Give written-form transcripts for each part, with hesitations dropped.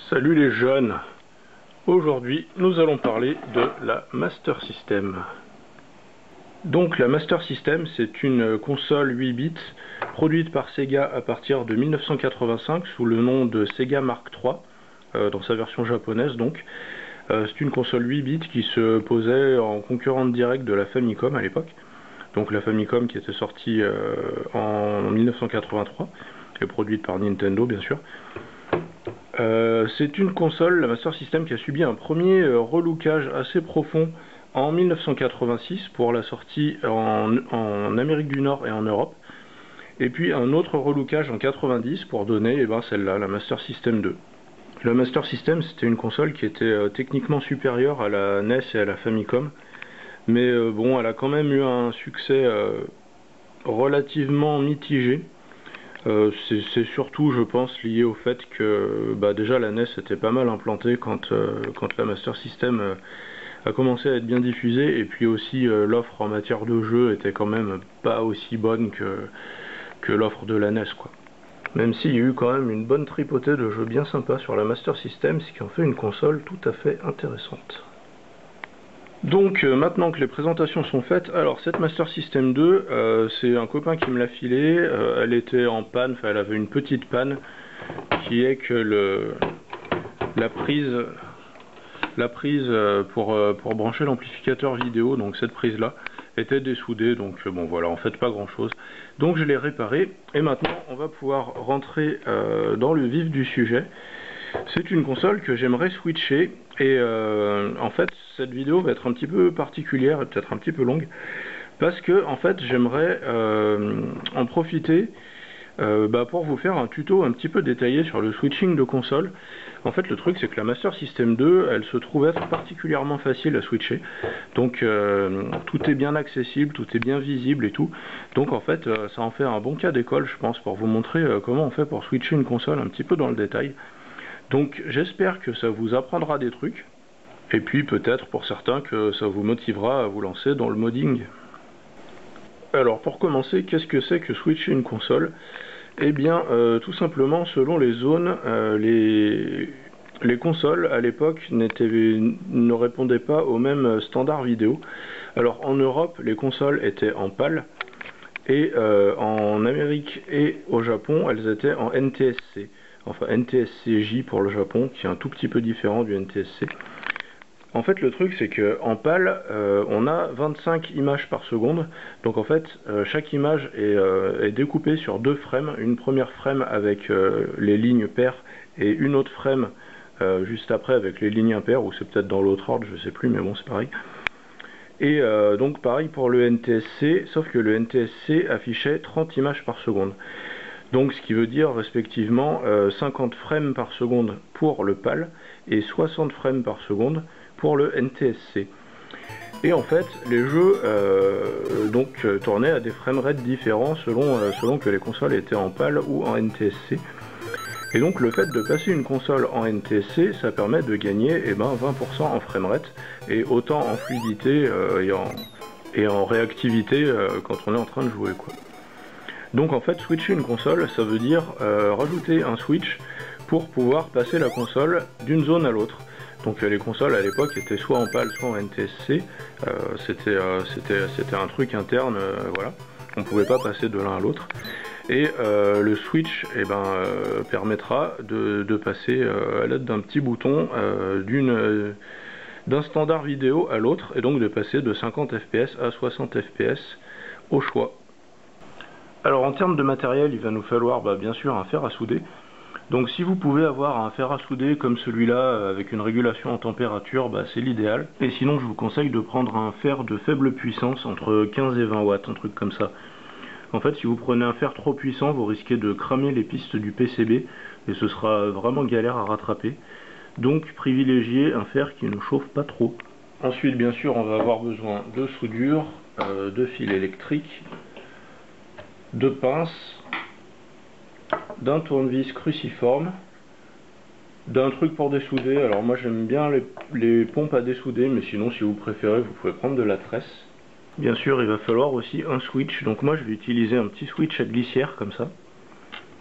Salut les jeunes. Aujourd'hui nous allons parler de la Master System. Donc la Master System, c'est une console 8 bits produite par Sega à partir de 1985 sous le nom de Sega Mark III, dans sa version japonaise donc. C'est une console 8 bits qui se posait en concurrente directe de la Famicom à l'époque. Donc la Famicom qui était sortie en 1983 et produite par Nintendo bien sûr. C'est une console, la Master System, qui a subi un premier relookage assez profond en 1986 pour la sortie en Amérique du Nord et en Europe, et puis un autre relookage en 90 pour donner celle-là, la Master System 2. La Master System, c'était une console qui était techniquement supérieure à la NES et à la Famicom, mais bon, elle a quand même eu un succès relativement mitigé. C'est surtout, je pense, lié au fait que déjà la NES était pas mal implantée quand la Master System a commencé à être bien diffusée, et puis aussi l'offre en matière de jeu était quand même pas aussi bonne que l'offre de la NES, quoi. Même s'il y a eu quand même une bonne tripotée de jeux bien sympas sur la Master System, ce qui en fait une console tout à fait intéressante. Donc maintenant que les présentations sont faites, alors cette Master System 2, c'est un copain qui me l'a filée, elle était en panne, enfin elle avait une petite panne, qui est que la prise pour brancher l'amplificateur vidéo, donc cette prise là, était dessoudée, donc bon voilà, en fait pas grand chose. Donc je l'ai réparée, et maintenant on va pouvoir rentrer dans le vif du sujet. C'est une console que j'aimerais switcher, et en fait cette vidéo va être un petit peu particulière et peut-être un petit peu longue, parce que en fait j'aimerais en profiter pour vous faire un tuto un petit peu détaillé sur le switching de console. En fait le truc c'est que la Master System 2 elle se trouve être particulièrement facile à switcher, donc tout est bien accessible, tout est bien visible et tout, donc en fait ça en fait un bon cas d'école je pense pour vous montrer comment on fait pour switcher une console un petit peu dans le détail. Donc j'espère que ça vous apprendra des trucs, et puis peut-être pour certains que ça vous motivera à vous lancer dans le modding. Alors pour commencer, qu'est-ce que c'est que switcher une console? Eh bien tout simplement selon les zones, les consoles à l'époque ne répondaient pas aux mêmes standards vidéo. Alors en Europe les consoles étaient en PAL, et en Amérique et au Japon elles étaient en NTSC. Enfin NTSC-J pour le Japon, qui est un tout petit peu différent du NTSC. En fait le truc c'est que en PAL on a 25 images par seconde, donc en fait chaque image est découpée sur deux frames, une première frame avec les lignes paires et une autre frame juste après avec les lignes impaires, ou c'est peut-être dans l'autre ordre, je sais plus, mais bon c'est pareil. Et donc pareil pour le NTSC, sauf que le NTSC affichait 30 images par seconde. Donc ce qui veut dire respectivement 50 frames par seconde pour le PAL et 60 frames par seconde pour le NTSC. Et en fait les jeux tournaient à des framerate différents selon que les consoles étaient en PAL ou en NTSC. Et donc le fait de passer une console en NTSC, ça permet de gagner 20% en framerate, et autant en fluidité et en réactivité quand on est en train de jouer, quoi. Donc en fait switcher une console ça veut dire rajouter un switch pour pouvoir passer la console d'une zone à l'autre. Donc les consoles à l'époque étaient soit en PAL soit en NTSC, c'était un truc interne, voilà, on pouvait pas passer de l'un à l'autre. Et le switch permettra de passer à l'aide d'un petit bouton d'un standard vidéo à l'autre, et donc de passer de 50 fps à 60 fps au choix. Alors en termes de matériel, il va nous falloir bien sûr un fer à souder. Donc si vous pouvez avoir un fer à souder comme celui-là avec une régulation en température, c'est l'idéal. Et sinon je vous conseille de prendre un fer de faible puissance, entre 15 et 20 watts, un truc comme ça. En fait si vous prenez un fer trop puissant, vous risquez de cramer les pistes du PCB, et ce sera vraiment galère à rattraper. Donc privilégiez un fer qui ne chauffe pas trop. Ensuite bien sûr on va avoir besoin de soudure, de fil électrique, de pinces, d'un tournevis cruciforme, d'un truc pour dessouder. Alors moi j'aime bien les pompes à dessouder, mais sinon si vous préférez vous pouvez prendre de la tresse. Bien sûr il va falloir aussi un switch, donc moi je vais utiliser un petit switch à glissière comme ça.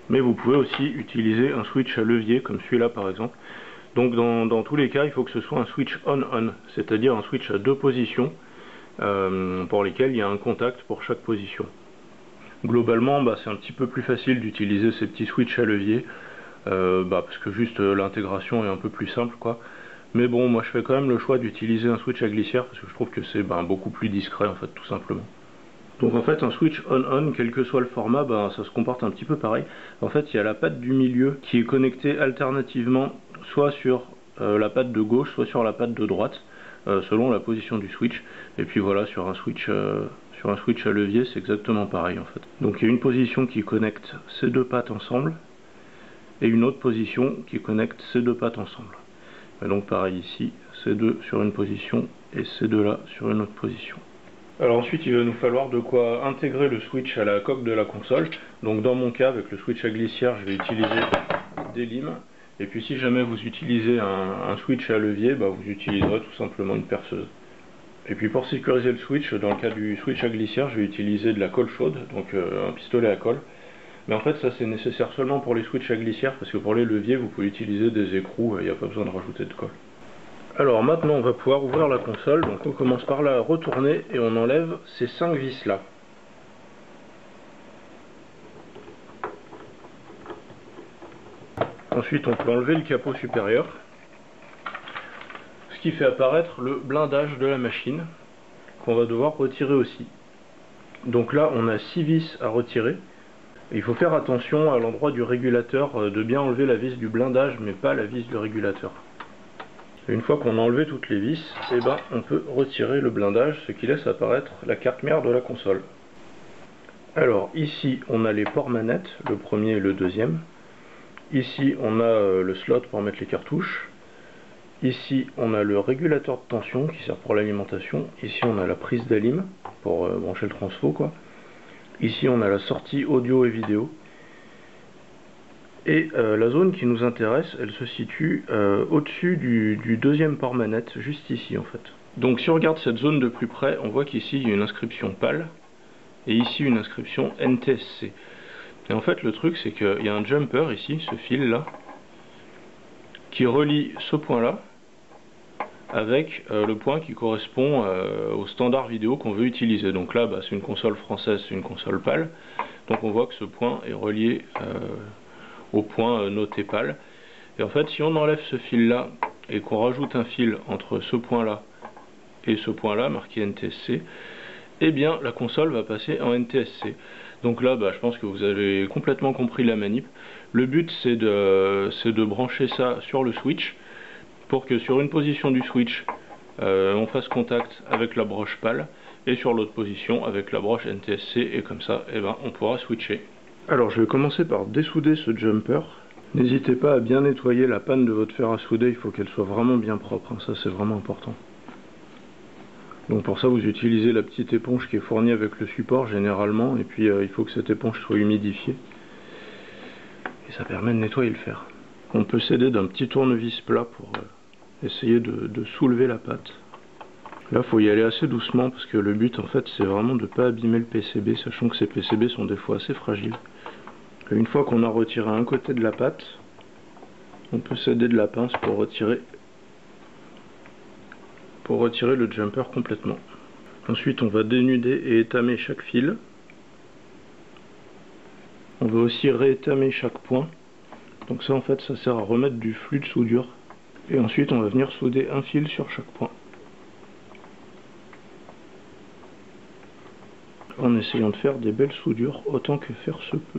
Mais vous pouvez aussi utiliser un switch à levier comme celui-là par exemple. Donc dans tous les cas, il faut que ce soit un switch on-on, c'est-à-dire un switch à deux positions pour lesquelles il y a un contact pour chaque position. Globalement, c'est un petit peu plus facile d'utiliser ces petits switches à levier parce que juste l'intégration est un peu plus simple quoi. Mais bon, moi je fais quand même le choix d'utiliser un switch à glissière parce que je trouve que c'est beaucoup plus discret en fait, tout simplement. Donc en fait un switch on-on, quel que soit le format, ça se comporte un petit peu pareil. En fait il y a la patte du milieu qui est connectée alternativement soit sur la patte de gauche, soit sur la patte de droite, selon la position du switch. Et puis voilà, sur un switch à levier c'est exactement pareil en fait. Donc il y a une position qui connecte ces deux pattes ensemble, et une autre position qui connecte ces deux pattes ensemble. Et donc pareil ici, ces deux sur une position et ces deux là sur une autre position. Alors ensuite il va nous falloir de quoi intégrer le switch à la coque de la console. Donc dans mon cas avec le switch à glissière je vais utiliser des limes. Et puis si jamais vous utilisez un switch à levier, vous utiliserez tout simplement une perceuse. Et puis pour sécuriser le switch, dans le cas du switch à glissière je vais utiliser de la colle chaude, donc un pistolet à colle. Mais en fait ça c'est nécessaire seulement pour les switches à glissière parce que pour les leviers vous pouvez utiliser des écrous, il n'y a pas besoin de rajouter de colle. Alors maintenant on va pouvoir ouvrir la console, donc on commence par la retourner et on enlève ces 5 vis là. Ensuite on peut enlever le capot supérieur, ce qui fait apparaître le blindage de la machine qu'on va devoir retirer aussi. Donc là on a 6 vis à retirer. Il faut faire attention à l'endroit du régulateur de bien enlever la vis du blindage mais pas la vis du régulateur. Une fois qu'on a enlevé toutes les vis, on peut retirer le blindage, ce qui laisse apparaître la carte mère de la console. Alors ici on a les ports manettes, le premier et le deuxième. Ici on a le slot pour mettre les cartouches. Ici on a le régulateur de tension qui sert pour l'alimentation. Ici on a la prise d'alim pour brancher le transfo quoi. Ici on a la sortie audio et vidéo. Et la zone qui nous intéresse, elle se situe au-dessus du deuxième port manette, juste ici en fait. Donc si on regarde cette zone de plus près, on voit qu'ici il y a une inscription PAL, et ici une inscription NTSC. Et en fait le truc c'est qu'il y a un jumper ici, ce fil là, qui relie ce point là avec le point qui correspond au standard vidéo qu'on veut utiliser. Donc là c'est une console française, c'est une console PAL, donc on voit que ce point est relié au point noté PAL. Et en fait si on enlève ce fil là et qu'on rajoute un fil entre ce point là et ce point là marqué NTSC, eh bien la console va passer en NTSC. Donc là je pense que vous avez complètement compris la manip. Le but c'est de brancher ça sur le switch pour que sur une position du switch on fasse contact avec la broche PAL et sur l'autre position avec la broche NTSC, et comme ça on pourra switcher. Alors je vais commencer par dessouder ce jumper. N'hésitez pas à bien nettoyer la panne de votre fer à souder, il faut qu'elle soit vraiment bien propre, ça c'est vraiment important. Donc pour ça vous utilisez la petite éponge qui est fournie avec le support généralement, et puis il faut que cette éponge soit humidifiée. Et ça permet de nettoyer le fer. On peut s'aider d'un petit tournevis plat pour essayer de soulever la pâte. Là il faut y aller assez doucement parce que le but en fait c'est vraiment de ne pas abîmer le PCB, sachant que ces PCB sont des fois assez fragiles. Et une fois qu'on a retiré un côté de la pâte, on peut s'aider de la pince pour retirer le jumper complètement. Ensuite on va dénuder et étamer chaque fil. On va aussi réétamer chaque point. Donc ça en fait ça sert à remettre du flux de soudure. Et ensuite on va venir souder un fil sur chaque point, en essayant de faire des belles soudures autant que faire se peut.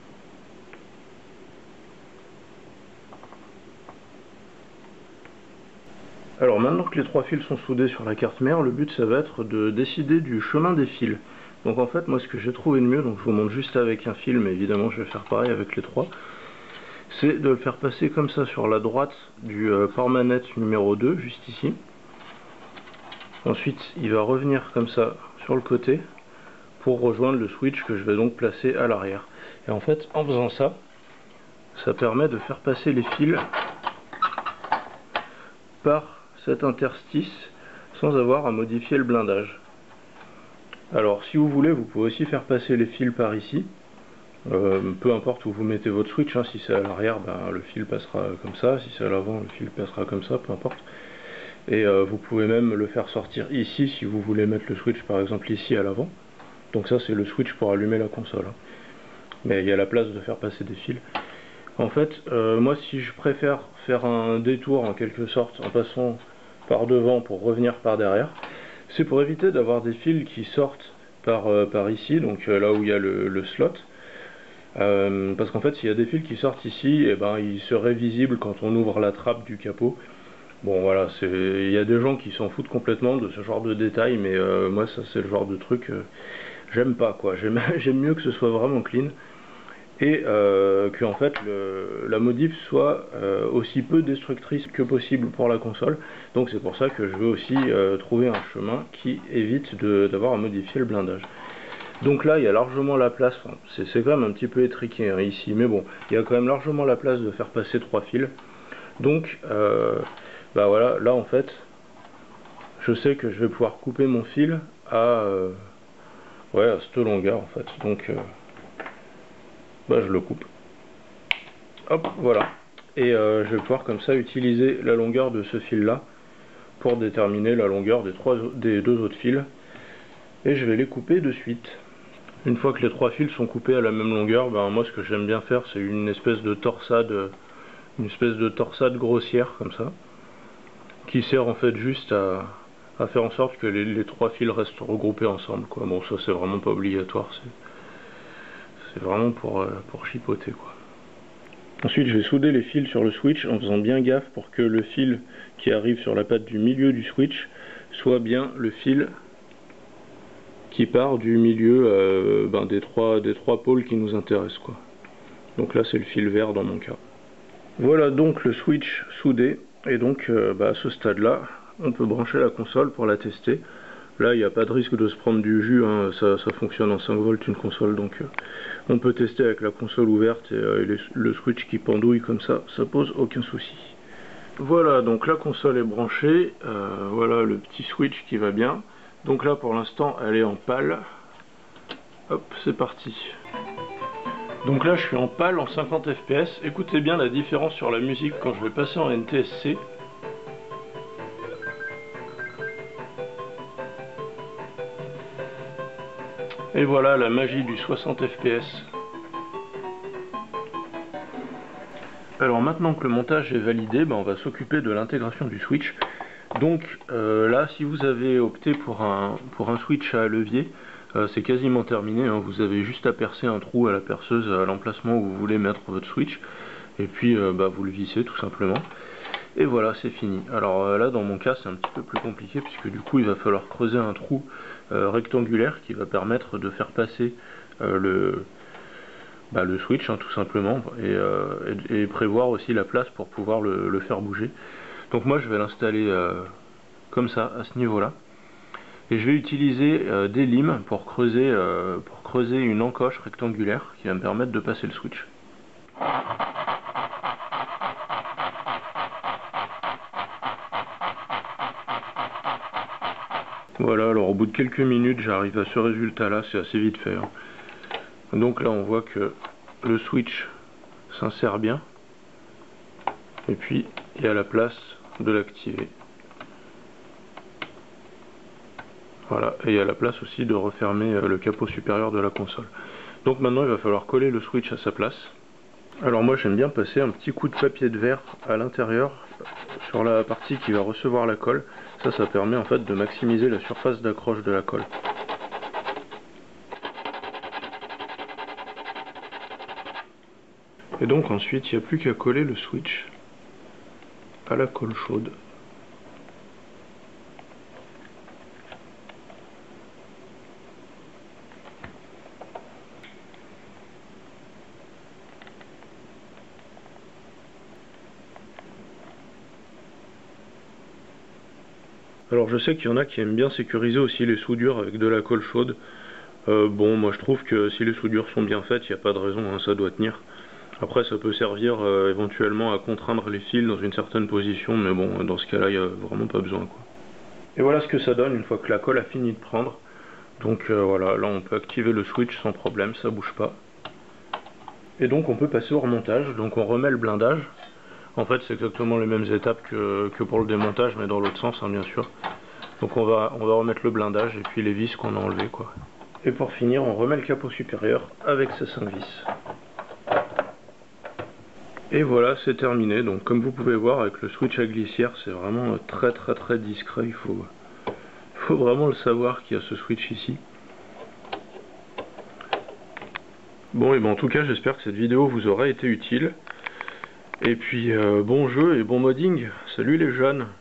Alors maintenant que les trois fils sont soudés sur la carte mère, le but ça va être de décider du chemin des fils. Donc en fait moi ce que j'ai trouvé de mieux, donc je vous montre juste avec un fil, mais évidemment je vais faire pareil avec les trois, c'est de le faire passer comme ça sur la droite du port manette numéro 2, juste ici. Ensuite il va revenir comme ça sur le côté pour rejoindre le switch que je vais donc placer à l'arrière. Et en fait en faisant ça, ça permet de faire passer les fils par cet interstice sans avoir à modifier le blindage. Alors si vous voulez vous pouvez aussi faire passer les fils par ici, Peu importe où vous mettez votre switch, hein, si c'est à l'arrière, ben, le fil passera comme ça, si c'est à l'avant, le fil passera comme ça, peu importe. Et vous pouvez même le faire sortir ici si vous voulez mettre le switch par exemple ici à l'avant. Donc ça c'est le switch pour allumer la console, hein. Mais il y a la place de faire passer des fils. En fait, moi si je préfère faire un détour en quelque sorte en passant par devant pour revenir par derrière, c'est pour éviter d'avoir des fils qui sortent par ici, donc là où il y a le slot. Parce qu'en fait s'il y a des fils qui sortent ici, et ben ils seraient visibles quand on ouvre la trappe du capot. Bon voilà, il y a des gens qui s'en foutent complètement de ce genre de détails, mais moi ça c'est le genre de truc j'aime pas quoi. J'aime mieux que ce soit vraiment clean et que en fait la modif soit aussi peu destructrice que possible pour la console. Donc c'est pour ça que je veux aussi trouver un chemin qui évite d'avoir à modifier le blindage. Donc là il y a largement la place, enfin, c'est quand même un petit peu étriqué hein, ici, mais bon, il y a quand même largement la place de faire passer 3 fils. Donc bah voilà, là en fait je sais que je vais pouvoir couper mon fil à ouais, à cette longueur en fait, donc bah je le coupe, hop voilà, et je vais pouvoir comme ça utiliser la longueur de ce fil là pour déterminer la longueur des deux autres fils, et je vais les couper de suite. Une fois que les 3 fils sont coupés à la même longueur, ben moi ce que j'aime bien faire c'est une espèce de torsade grossière comme ça, qui sert en fait juste à faire en sorte que les 3 fils restent regroupés ensemble, quoi. Bon ça c'est vraiment pas obligatoire, c'est vraiment pour chipoter quoi. Ensuite je vais souder les fils sur le switch en faisant bien gaffe pour que le fil qui arrive sur la patte du milieu du switch soit bien le fil qui part du milieu des trois pôles qui nous intéressent quoi. Donc là c'est le fil vert dans mon cas. Voilà donc le switch soudé, et donc à ce stade là on peut brancher la console pour la tester. Là il n'y a pas de risque de se prendre du jus, hein, ça fonctionne en 5 volts une console, donc on peut tester avec la console ouverte et le switch qui pendouille comme ça pose aucun souci. Voilà, donc la console est branchée, voilà le petit switch qui va bien. Donc là pour l'instant elle est en pâle. Hop, c'est parti. Donc là je suis en pâle en 50 fps, écoutez bien la différence sur la musique quand je vais passer en NTSC. Et voilà la magie du 60 fps. Alors maintenant que le montage est validé, on va s'occuper de l'intégration du switch. Donc là si vous avez opté pour un switch à levier, c'est quasiment terminé, hein. Vous avez juste à percer un trou à la perceuse à l'emplacement où vous voulez mettre votre switch, et puis vous le vissez tout simplement. Et voilà, c'est fini. Alors là dans mon cas c'est un petit peu plus compliqué, puisque du coup il va falloir creuser un trou rectangulaire qui va permettre de faire passer le switch, hein, tout simplement, et prévoir aussi la place pour pouvoir le faire bouger. Donc moi je vais l'installer comme ça, à ce niveau là, et je vais utiliser des limes pour creuser une encoche rectangulaire qui va me permettre de passer le switch. Voilà, alors au bout de quelques minutes j'arrive à ce résultat là, c'est assez vite fait, hein. Donc là on voit que le switch s'insère bien, et puis il y a la place de l'activer. Voilà, et il y a la place aussi de refermer le capot supérieur de la console. Donc maintenant il va falloir coller le switch à sa place. Alors moi j'aime bien passer un petit coup de papier de verre à l'intérieur sur la partie qui va recevoir la colle. Ça permet en fait de maximiser la surface d'accroche de la colle. Et donc ensuite il n'y a plus qu'à coller le switch à la colle chaude. Alors je sais qu'il y en a qui aiment bien sécuriser aussi les soudures avec de la colle chaude. Bon, moi je trouve que si les soudures sont bien faites, il n'y a pas de raison, hein, ça doit tenir. Après ça peut servir éventuellement à contraindre les fils dans une certaine position, mais bon, dans ce cas là il n'y a vraiment pas besoin, quoi. Et voilà ce que ça donne une fois que la colle a fini de prendre. Donc voilà, là on peut activer le switch sans problème, ça bouge pas. Et donc on peut passer au remontage. Donc on remet le blindage. En fait c'est exactement les mêmes étapes que pour le démontage, mais dans l'autre sens hein, bien sûr. Donc on va remettre le blindage et puis les vis qu'on a enlevées quoi. Et pour finir on remet le capot supérieur avec ses 5 vis. Et voilà, c'est terminé. Donc comme vous pouvez voir avec le switch à glissière, c'est vraiment très discret. Il faut vraiment le savoir qu'il y a ce switch ici. Bon, et ben en tout cas j'espère que cette vidéo vous aura été utile. Et puis bon jeu et bon modding. Salut les jeunes.